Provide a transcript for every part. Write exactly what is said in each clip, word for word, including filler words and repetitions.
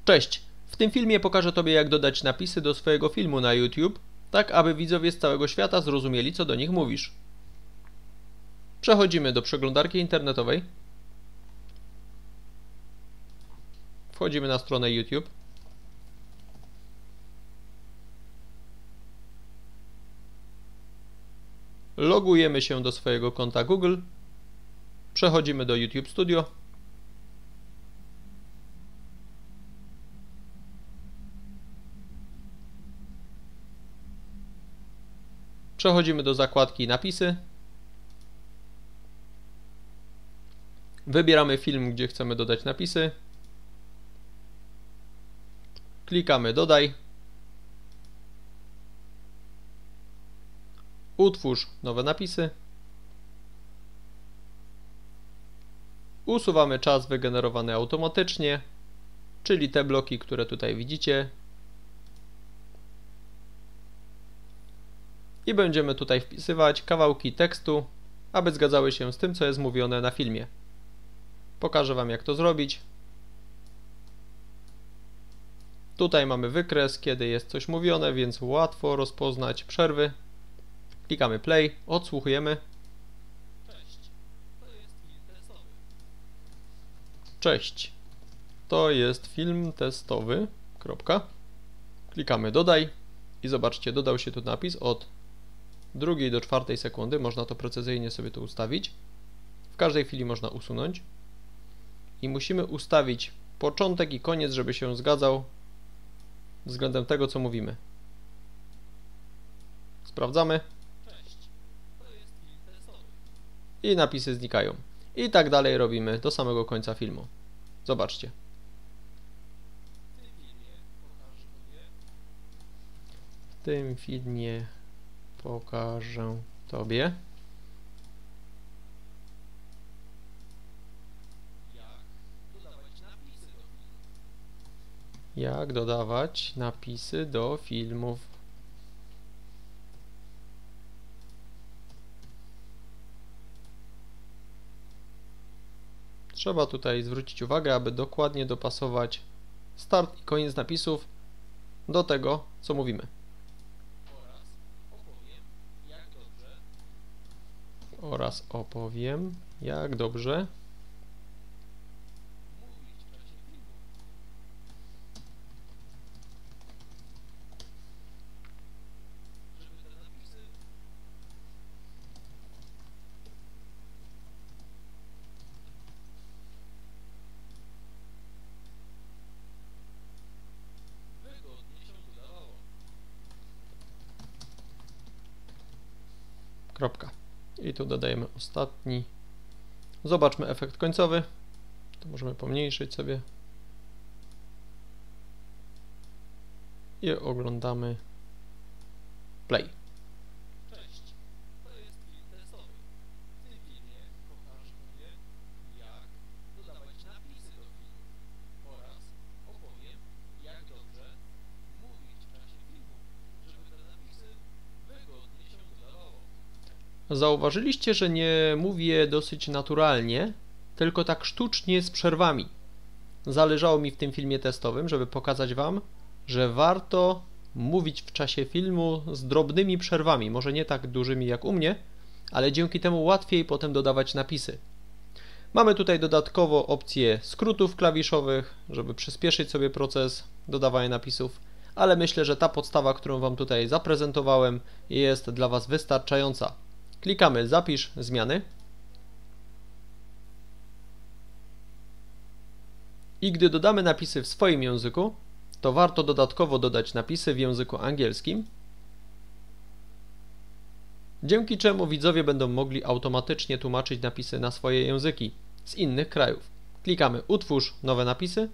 Cześć! W tym filmie pokażę Tobie, jak dodać napisy do swojego filmu na YouTube, tak aby widzowie z całego świata zrozumieli, co do nich mówisz. Przechodzimy do przeglądarki internetowej. Wchodzimy na stronę YouTube. Logujemy się do swojego konta Google. Przechodzimy do YouTube Studio. Przechodzimy do zakładki Napisy. Wybieramy film, gdzie chcemy dodać napisy. Klikamy Dodaj. Utwórz nowe napisy. Usuwamy czas wygenerowany automatycznie, czyli te bloki, które tutaj widzicie. I będziemy tutaj wpisywać kawałki tekstu, aby zgadzały się z tym, co jest mówione na filmie. Pokażę Wam, jak to zrobić. Tutaj mamy wykres, kiedy jest coś mówione, więc łatwo rozpoznać przerwy. Klikamy play, odsłuchujemy. Cześć, to jest film testowy. Kropka. Klikamy dodaj i zobaczcie, dodał się tu napis od drugiej do czwartej sekundy. Można to precyzyjnie sobie tu ustawić. W każdej chwili można usunąć. I musimy ustawić początek i koniec, żeby się zgadzał względem tego, co mówimy. Sprawdzamy. I napisy znikają. I tak dalej robimy do samego końca filmu. Zobaczcie. W tym filmie pokażę Tobie, jak dodawać napisy do filmów. Trzeba tutaj zwrócić uwagę, aby dokładnie dopasować start i koniec napisów do tego, co mówimy. Oraz opowiem, jak dobrze Kropka. I tu dodajemy ostatni. Zobaczmy efekt końcowy. To możemy pomniejszyć sobie. I oglądamy play. Cześć, to jest film testowy. W tym filmie pokażę Tobie, jak dodawać napisy do filmu oraz opowiem, jak dobrze mówić w czasie filmu, żeby te napisy wygodnie się dodawało. Zauważyliście, że nie mówię dosyć naturalnie, tylko tak sztucznie z przerwami. Zależało mi w tym filmie testowym, żeby pokazać Wam, że warto mówić w czasie filmu z drobnymi przerwami, może nie tak dużymi jak u mnie, ale dzięki temu łatwiej potem dodawać napisy. Mamy tutaj dodatkowo opcję skrótów klawiszowych, żeby przyspieszyć sobie proces dodawania napisów, ale myślę, że ta podstawa, którą Wam tutaj zaprezentowałem, jest dla Was wystarczająca. Klikamy Zapisz zmiany. I gdy dodamy napisy w swoim języku, to warto dodatkowo dodać napisy w języku angielskim, dzięki czemu widzowie będą mogli automatycznie tłumaczyć napisy na swoje języki z innych krajów. Klikamy Utwórz nowe napisy.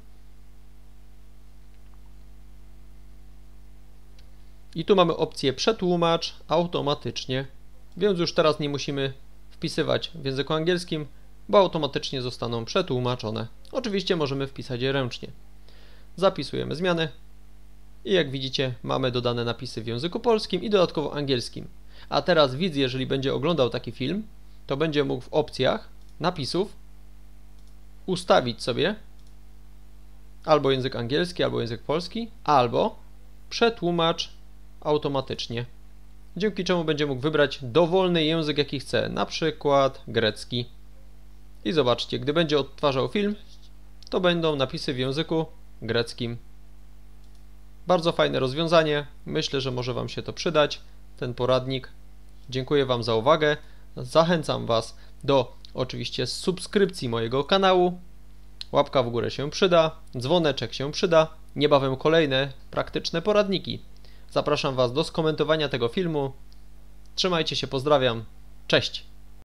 I tu mamy opcję Przetłumacz automatycznie, więc już teraz nie musimy wpisywać w języku angielskim, bo automatycznie zostaną przetłumaczone. Oczywiście możemy wpisać je ręcznie. Zapisujemy zmiany i jak widzicie, mamy dodane napisy w języku polskim i dodatkowo angielskim. A teraz widz, jeżeli będzie oglądał taki film, to będzie mógł w opcjach napisów ustawić sobie albo język angielski, albo język polski, albo przetłumacz automatycznie, dzięki czemu będzie mógł wybrać dowolny język, jaki chce, na przykład grecki. I zobaczcie, gdy będzie odtwarzał film, to będą napisy w języku greckim. Bardzo fajne rozwiązanie, myślę, że może Wam się to przydać, ten poradnik. Dziękuję Wam za uwagę, zachęcam Was do oczywiście subskrypcji mojego kanału, łapka w górę się przyda, dzwoneczek się przyda, niebawem kolejne praktyczne poradniki. Zapraszam Was do skomentowania tego filmu, trzymajcie się, pozdrawiam, cześć!